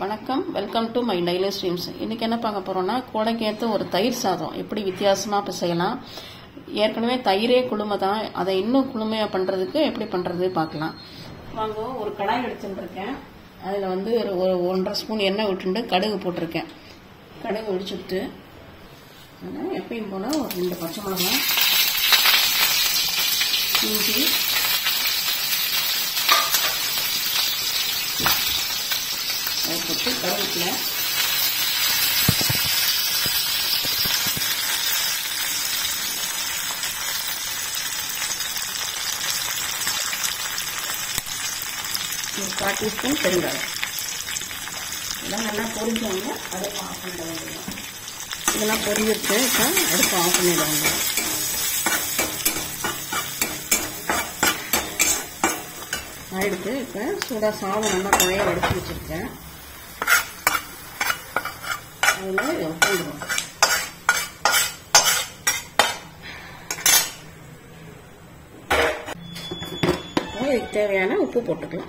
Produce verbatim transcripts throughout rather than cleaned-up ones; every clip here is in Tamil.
வணக்கம், welcome to my daily streams. இன்னைக்கு என்ன பார்க்க போறோம்னா, கோடைக்கேற்ற ஒரு தயிர் சாதம் எப்படி வித்தியாசமா செய்யலாம். ஏற்கனவே தயிரே குளுமை தான், அதை இன்னும் குளுமையா பண்றதுக்கு எப்படி பண்றது பார்க்கலாம் வாங்க. ஒரு கடாய் எடுத்துருக்கேன். அதில் வந்து ஒரு ஒன்றரை ஸ்பூன் எண்ணெய் விட்டுட்டு கடுகு போட்டிருக்கேன். கடுகு ஒடிச்சுட்டு எப்பயும் போல ஒரு ரெண்டு பச்சை மிளகாய், இஞ்சி, அதை போட்டு கருவேப்பிலை, ஒரு கால் டீஸ்பூன் பெருங்காயம். இதெல்லாம் நல்லா பொரிஞ்சவங்க அடுப்பு ஆஃப் பண்ணிட வேண்டியது. இதெல்லாம் பொரிஞ்சிருச்சு. இப்போ அடுப்பு ஆஃப் பண்ணிடுவாங்க. ஆயிடுச்சு. இப்போ சூடாக சாதம் நல்லா குழைய வடிச்சு வச்சுருக்கேன். அதில் போடுவோம். இதுக்கு தேவையான உப்பு போட்டுக்கலாம்.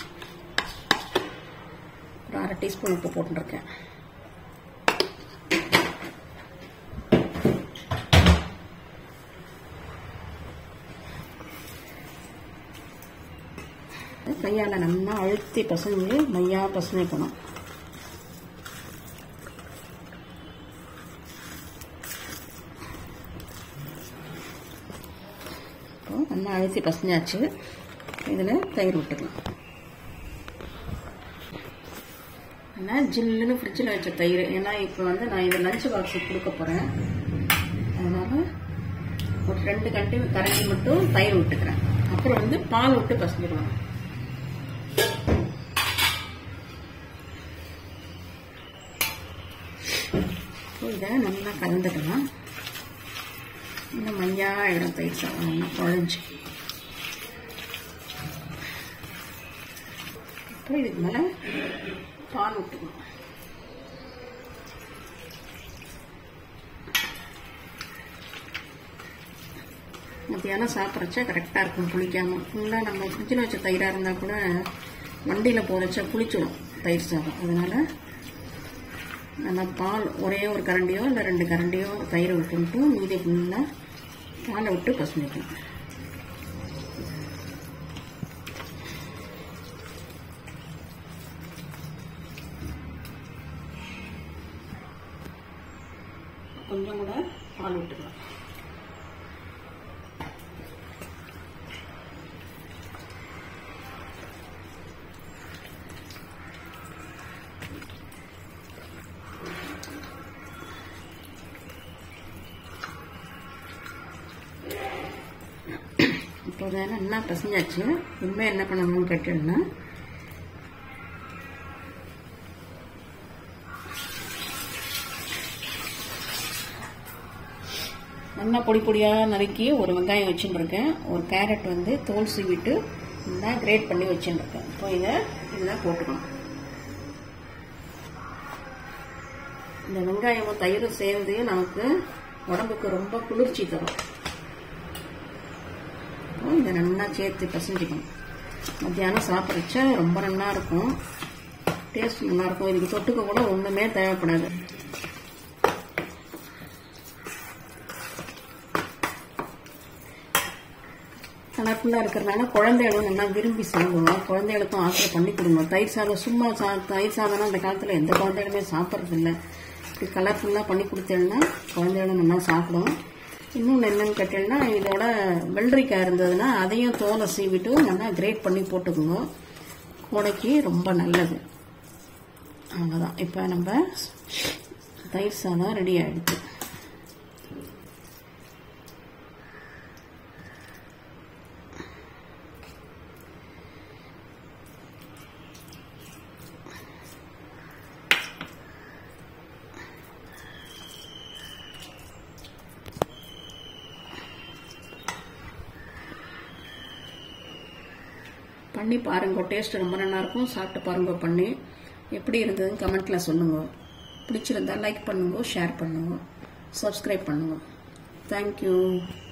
ஒரு அரை டீஸ்பூன் உப்பு போட்டுருக்கேன். கையால் நல்லா அழுத்தி பசஞ்சு மையா பசஞ்சிக்கணும். நல்லா அழுத்தி பசஞ்சாச்சு. இதில் தயிர் விட்டுக்கலாம். ஆனால் ஜில்லுன்னு ஃப்ரிட்ஜில் வச்ச தயிர். ஏன்னா இப்போ வந்து நான் இதை லஞ்ச் பாக்ஸுக்கு கொடுக்க போகிறேன். அதனால் ஒரு ரெண்டு கண்டி கரண்டி மட்டும் தயிர் விட்டுக்கிறேன். அப்புறம் வந்து பால் விட்டு பசஞ்சிடுவேன். இதை நல்லா கலந்துக்கலாம். இந்த மையா இடம் தயிர் சாதம் நல்லா குழஞ்சி. அப்புறம் இதுக்கு மேலே பால் விட்டுக்கணும். மத்தியானம் சாப்பிட்றச்சா கரெக்டாக இருக்கும், புளிக்காமல். ஃபுல்லாக நம்ம ஃப்ரிட்ஜில் வச்ச தயிராக இருந்தால் கூட வண்டியில் போகிறச்சா புளிச்சிடும் தயிர் சாதம். அதனால் நல்லா பால் ஒரே ஒரு கரண்டியோ இல்லை ரெண்டு கரண்டியோ தயிரை விட்டுட்டு மீதி ஃபுல்லாக பாலை விட்டு பசஞ்சிக்கணும். கொஞ்சம் கூட பால் விட்டுக்கலாம். இப்போ நல்லா பசஞ்சாச்சு. இனிமேல் என்ன பண்ணணும்னு கேட்டீங்கன்னா, நல்லா பொடி பொடியாக நறுக்கி ஒரு வெங்காயம் வச்சுட்டுருக்கேன். ஒரு கேரட் வந்து தோல் சீவிட்டு நல்லா கிரேட் பண்ணி வச்சுட்டுருக்கேன். இப்போ இதை இதெல்லாம் போட்டுக்கணும். இந்த வெங்காயமும் தயிரும் சேர்ந்து நமக்கு உடம்புக்கு ரொம்ப குளிர்ச்சி தரும். இதை நல்லா சேர்த்து பசஞ்சிக்கணும். மத்தியானம் சாப்பிட்றச்சா ரொம்ப நல்லா இருக்கும், டேஸ்ட் நல்லா இருக்கும். இதுக்கு தொட்டுக்க கூட ஒன்றுமே தேவைப்படாது. கலர்ஃபுல்லாக இருக்கிறதுனால குழந்தைகளும் நல்லா விரும்பி சாப்பிடுவோம். குழந்தைகளுக்கும் ஆசை பண்ணி கொடுங்க. தயிர் சாதம் சும்மா சா தயிர் சாதம்னா அந்த காலத்தில் எந்த குழந்தைகளுமே சாப்பிட்றதில்ல. இப்படி கலர்ஃபுல்லாக பண்ணி கொடுத்தேன்னா குழந்தைகளும் நல்லா சாப்பிடும். இன்னொன்று என்னன்னு கேட்டீங்கன்னா, இதோட வெள்ளரிக்காய் இருந்ததுன்னா அதையும் தோலை சீவிட்டு நல்லா கிரேட் பண்ணி போட்டுக்கோங்க. கோடைக்கு ரொம்ப நல்லது. அவ்வளோதான். இப்போ நம்ம தயிர் சாதம் ரெடி ஆகிடுச்சு. பண்ணி பாருங்க, டேஸ்ட் ரொம்ப நல்லா இருக்கும். சாப்பிட்டு பாருங்க. பண்ணி எப்படி இருந்ததுன்னு கமெண்ட்ல சொல்லுங்க. பிடிச்சிருந்தா லைக் பண்ணுங்க, ஷேர் பண்ணுங்க, சப்ஸ்கிரைப் பண்ணுங்க. தேங்க்யூ.